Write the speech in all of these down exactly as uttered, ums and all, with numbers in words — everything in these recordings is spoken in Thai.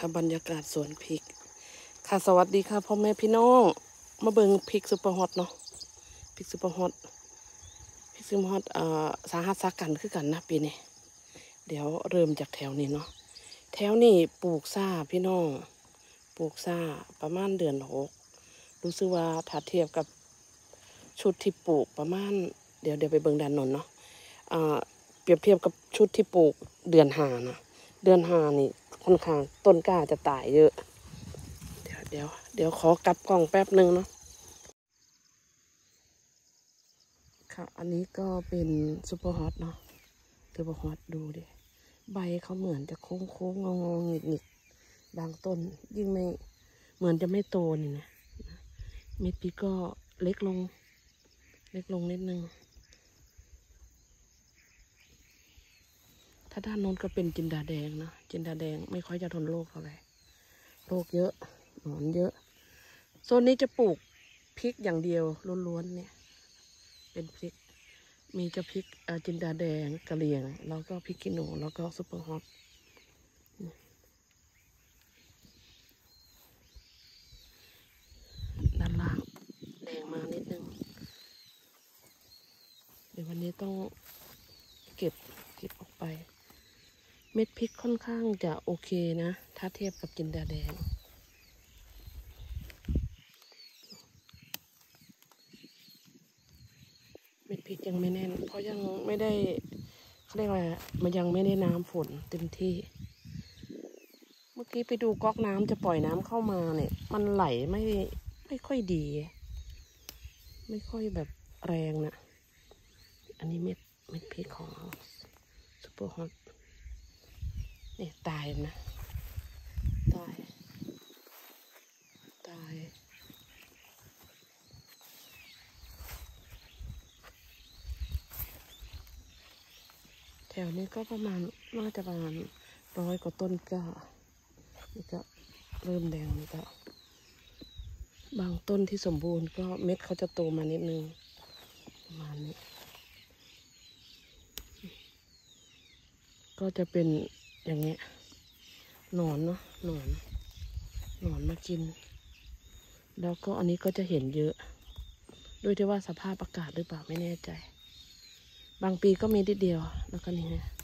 ค่ะบรรยากาศสวนพริกค่ะสวัสดีค่ะพ่อแม่พี่น้องมาเบิ่งพริกซุปเปอร์ฮอตเนาะพริกซุปเปอร์ฮอตพริกซุปเปอร์ฮอตเอ่อสาหัสสากันคือกันนะปีนี้เดี๋ยวเริ่มจากแถวนี้เนาะแถวนี้ปลูกซ่าพี่น้องปลูกซ่าประมาณเดือนหกรู้สึกว่าถ้าเทียบกับชุดที่ปลูกประมาณเดี๋ยวเดี๋ยวไปเบิ่งด้านนนเนาะอ่าเปรียบเทียบกับชุดที่ปลูกเดือนห้านะเดือนห้านี่ค่อนข้างต้นกล้าจะตายเยอะเดี๋ยวเดี๋ยวเดี๋ยวขอกลับกล้องแป๊บหนึ่งเนาะค่ะอันนี้ก็เป็นซุปเปอร์ฮอตเนาะซุปเปอร์ฮอตดูดิใบเขาเหมือนจะโค้งโค้งงองหงิกหงิกบางต้นยิ่งไม่เหมือนจะไม่โตนี่นะเม็ดพริกก็เล็กลงเล็กลงนิดนึงถ้าด้านโน้นก็เป็นจินดาแดงนะจินดาแดงไม่ค่อยจะทนโรคเท่าไหร่โรคเยอะหนอนเยอะโซนนี้จะปลูกพริกอย่างเดียวล้วนๆเนี่ยเป็นพริกมีจะพริกจินดาแดงกะเหรี่ยงแล้วก็พริกขี้หนูแล้วก็ซุปเปอร์ฮอตด้านล่างแดงมานิดนึงเดี๋ยววันนี้ต้องเก็บเก็บออกไปเม็ดพริกค่อนข้างจะโอเคนะถ้าเทียบกับจินดาแดงเม็ดพริกยังไม่แน่นเพราะยังไม่ได้เขาเรียกว่ามันยังไม่ได้น้ำฝนเต็มที่เมื่อกี้ไปดูก๊อกน้ำจะปล่อยน้ำเข้ามาเนี่ยมันไหลไม่ไม่ค่อยดีไม่ค่อยแบบแรงนะอันนี้เม็ดเม็ดพริกของซุปเปอร์ฮอตนี่ตายนะตายตายแถวนี้ก็ประมาณน่าจะประมาณร้อยกว่าต้นก็นี่ก็เริ่มแดงนี่ก็บางต้นที่สมบูรณ์ก็เม็ดเขาจะโตมานิดนึงประมาณนี้ก็จะเป็นอย่างเงี้ยหนอนเนาะหนอนหนอนมากินแล้วก็อันนี้ก็จะเห็นเยอะโดยที่ว่าสภาพอากาศหรือเปล่าไม่แน่ใจบางปีก็มีนิดเดียวแล้วก็นี่นะ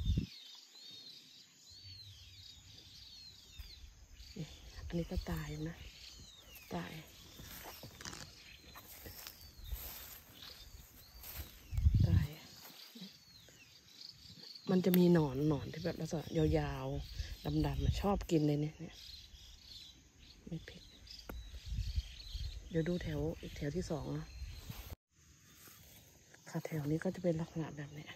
อันนี้ก็ตายนะตายตายมันจะมีหนอนหนอนที่แบบลักษณะยาวๆดำๆชอบกินเลยเนี่ยเนี่ยไม่ผิดเดี๋ยวดูแถวอีกแถวที่สองนะค่ะแถวนี้ก็จะเป็นลักษณะแบบนี้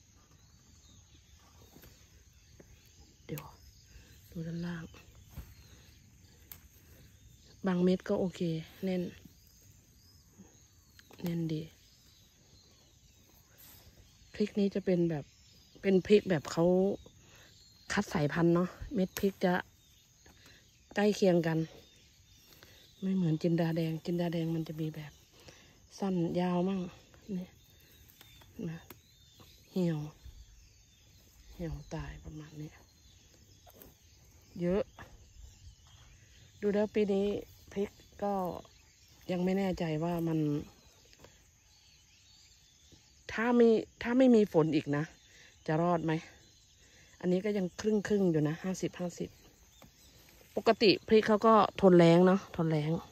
เดี๋ยวดูด้านล่างบางเม็ดก็โอเคแน่นแน่นดีพริกนี้จะเป็นแบบเป็นพริกแบบเขาคัดสายพันธุ์เนาะเม็ดพริกจะใกล้เคียงกันไม่เหมือนจินดาแดงจินดาแดงมันจะมีแบบสั้นยาวมั่งนี่นะเหี่ยวเหี่ยวตายประมาณนี้เยอะดูแล้วปีนี้พริกก็ยังไม่แน่ใจว่ามันถ้ามีถ้าไม่มีฝนอีกนะจะรอดไหมอันนี้ก็ยังครึ่งครึ่งอยู่นะห้าสิบห้าสิบปกติพริกเขาก็ทนแรงเนาะทนแรง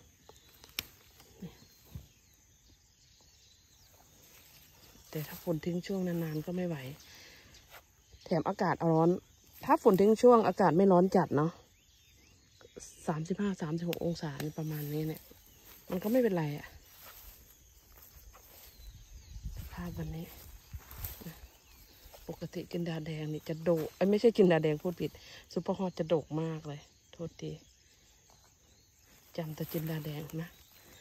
แต่ถ้าฝนทิ้งช่วงนานๆก็ไม่ไหวแถมอากาศร้อนถ้าฝนทิ้งช่วงอากาศไม่ร้อนจัดเนาะสามสิบห้าสามสิบหกองศาประมาณนี้เนี่ยมันก็ไม่เป็นไรอะภาพวันนี้ปกติจินดาแดงนี่จะโดกไอ้ไม่ใช่จินดาแดงพูดผิดซุปเปอร์ฮอตจะโดกมากเลยโทษทีจำแต่จินดาแดงนะ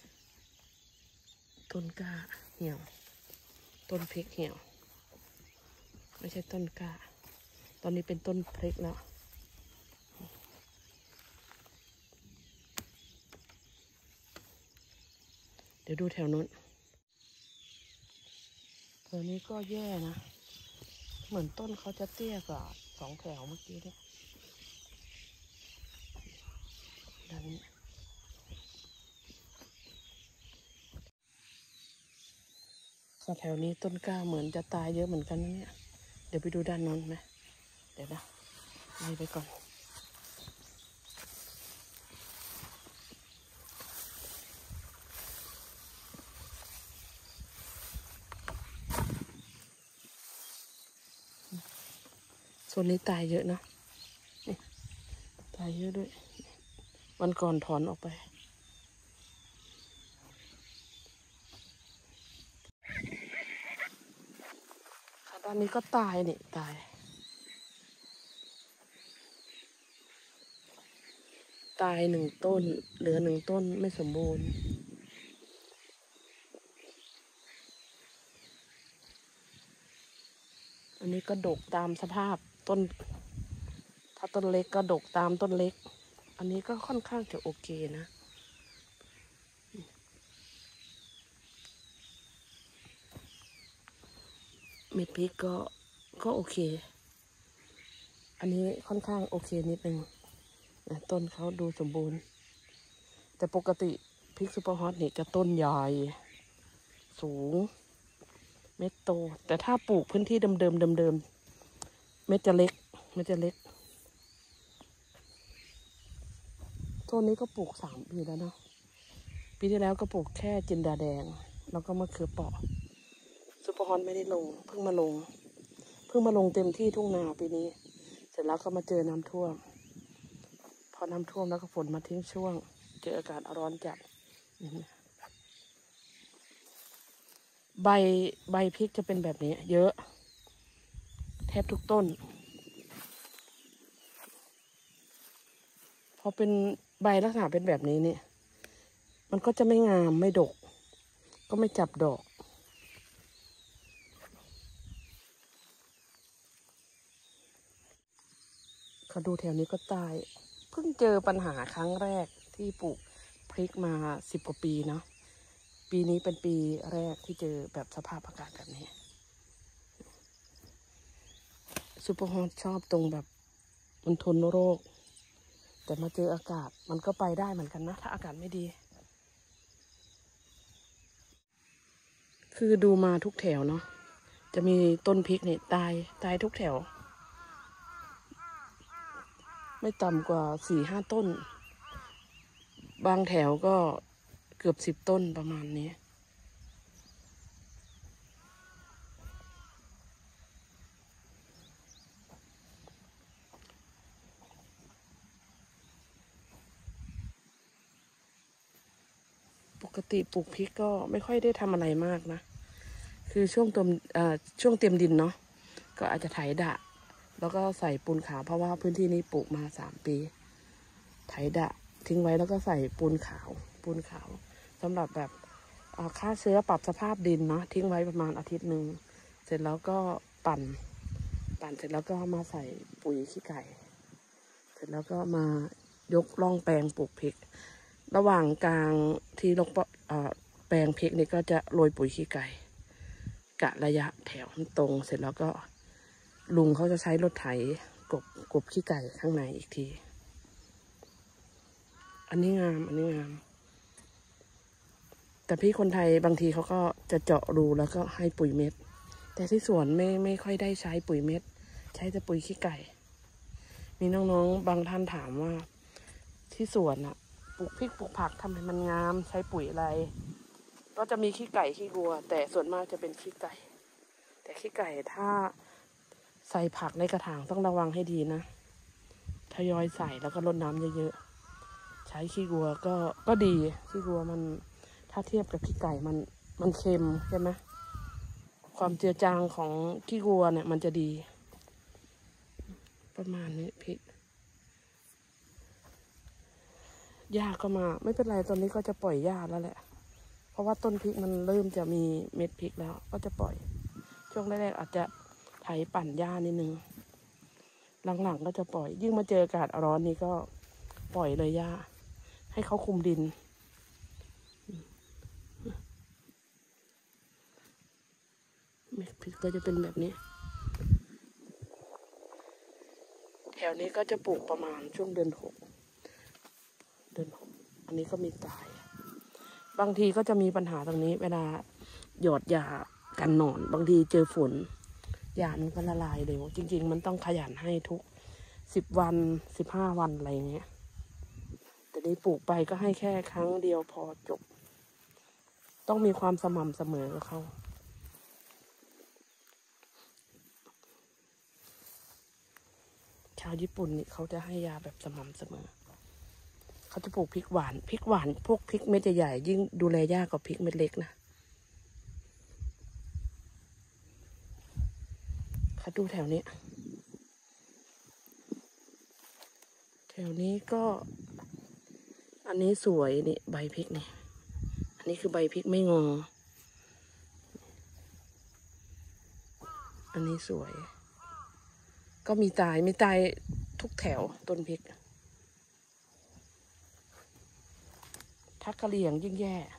ต้นกล้าเหี่ยวต้นพริกเหี่ยวไม่ใช่ต้นกล้าตอนนี้เป็นต้นพริกแล้วเดี๋ยวดูแถวนู้นแถวนี้ก็แย่นะเหมือนต้นเขาจะเตี้ยกว่าสองแถวเมื่อกี้เนี่ยด้านนี้แถวนี้ต้นกล้าเหมือนจะตายเยอะเหมือนกันนะเนี่ยเดี๋ยวไปดูด้านโน้นไหมเดี๋ยวนะไล่ไปก่อนโซนนี้ตายเยอะนะนี่ตายเยอะด้วยวันก่อนถอนออกไปด้านนี้ก็ตายนี่ตายตายหนึ่งต้นเหลือหนึ่งต้นไม่สมบูรณ์อันนี้ก็ดกตามสภาพต้นถ้าต้นเล็กก็ดกตามต้นเล็กอันนี้ก็ค่อนข้างจะโอเคนะเม็ดพริกก็ก็โอเคอันนี้ค่อนข้างโอเคนิดนึงนะต้นเขาดูสมบูรณ์แต่ปกติพริกซุปเปอร์ฮอตนี่จะต้นใหญ่สูงเม็ดโตแต่ถ้าปลูกพื้นที่เดิมเดิมเดิมเดิมเม็ดจะเล็กเม็ดจะเล็กต้นนี้ก็ปลูกสามปีแล้วเนาะปีที่แล้วก็ปลูกแค่จินดาแดงแล้วก็มะเขือเปราะซุปเปอร์ฮอตไม่ได้ลงเพิ่งมาลงเพิ่งมาลงเต็มที่ทุ่งนาปีนี้เสร็จแล้วก็มาเจอน้ำท่วมพอน้ำท่วมแล้วก็ฝนมาทิ้งช่วงเจออากาศร้อนจัดใบใบพริกจะเป็นแบบนี้เยอะแทบทุกต้นพอเป็นใบลักษณะเป็นแบบนี้เนี่ยมันก็จะไม่งามไม่ดกก็ไม่จับดอกเขาดูแถวนี้ก็ตายเพิ่งเจอปัญหาครั้งแรกที่ปลูกพริกมาสิบกว่าปีเนาะปีนี้เป็นปีแรกที่เจอแบบสภาพอากาศแบบนี้ซุปเปอร์ฮอตชอบตรงแบบมันทนโรคแต่มาเจออากาศมันก็ไปได้เหมือนกันนะถ้าอากาศไม่ดีคือดูมาทุกแถวเนาะจะมีต้นพริกเนี่ยตายตายทุกแถวไม่ต่ำกว่าสี่ห้าต้นบางแถวก็เกือบสิบต้นประมาณนี้ปกติปลูกพริกก็ไม่ค่อยได้ทำอะไรมากนะคือช่วงเตรียมช่วงเตรียมดินเนาะก็อาจจะไถดะแล้วก็ใส่ปูนขาวเพราะว่าพื้นที่นี้ปลูกมาสามปีไถดะทิ้งไว้แล้วก็ใส่ปูนขาวปูนขาวสำหรับแบบฆ่าเชื้อปรับสภาพดินเนาะทิ้งไว้ประมาณอาทิตย์หนึ่งเสร็จแล้วก็ปั่นปั่นเสร็จแล้วก็มาใส่ปุ๋ยขี้ไก่เสร็จแล้วก็มายกร่องแปลงปลูกพริกระหว่างกลางที่ลงแปลงพริกนี่ก็จะโรยปุ๋ยขี้ไก่กะระยะแถวตรงเสร็จแล้วก็ลุงเขาจะใช้รถไถกบกบขี้ไก่ข้างในอีกทีอันนี้งามอันนี้งามแต่พี่คนไทยบางทีเขาก็จะเจาะรูแล้วก็ให้ปุ๋ยเม็ดแต่ที่สวนไม่ไม่ค่อยได้ใช้ปุ๋ยเม็ดใช้แต่ปุ๋ยขี้ไก่มีน้องๆบางท่านถามว่าที่สวนอะปลูกพริกปลูกผักทำให้มันงามใช้ปุ๋ยอะไรก็จะมีขี้ไก่ขี้วัวแต่ส่วนมากจะเป็นขี้ไก่แต่ขี้ไก่ถ้าใส่ผักในกระถางต้องระวังให้ดีนะทยอยใส่แล้วก็รดน้ำเยอะๆใช้ขี้วัวก็ก็ดีขี้วัวมันถ้าเทียบกับขี้ไก่มันมันเค็มใช่ไหมความเจือจางของขี้วัวเนี่ยมันจะดีประมาณนี้พริกหญ้าก็มาไม่เป็นไรตอนนี้ก็จะปล่อยหญ้าแล้วแหละเพราะว่าต้นพริกมันเริ่มจะมีเม็ดพริกแล้วก็จะปล่อยช่วงแรกๆอาจจะไถปั่นหญ้านิดนึงหลังๆก็จะปล่อยยิ่งมาเจออากาศร้อนนี้ก็ปล่อยเลยหญ้าให้เขาคุมดินเม็ดพริกก็จะเป็นแบบนี้แถวนี้ก็จะปลูกประมาณช่วงเดือนหกต้นหอมอันนี้ก็มีตายบางทีก็จะมีปัญหาตรงนี้เวลาหยอดยากันหนอนบางทีเจอฝนยามันก็ละลายเร็วจริงๆมันต้องขยันให้ทุกสิบวันสิบห้าวันอะไรเงี้ยแต่นี้ปลูกไปก็ให้แค่ครั้งเดียวพอจบต้องมีความสม่ำเสมอกับเขาชาวญี่ปุ่นนี่เขาจะให้ยาแบบสม่ำเสมอเขาจะปลูกพริกหวานพริกหวานพวกพริกเม็ดใหญ่ๆยิ่งดูแลยากกว่าพริกเม็ดเล็กนะเขาดูแถวนี้แถวนี้ก็อันนี้สวยนี่ใบพริกนี่อันนี้คือใบพริกไม่งออันนี้สวยก็มีตายมีตายทุกแถวต้นพริกทักกะเหรี่ยงยิ่งแย่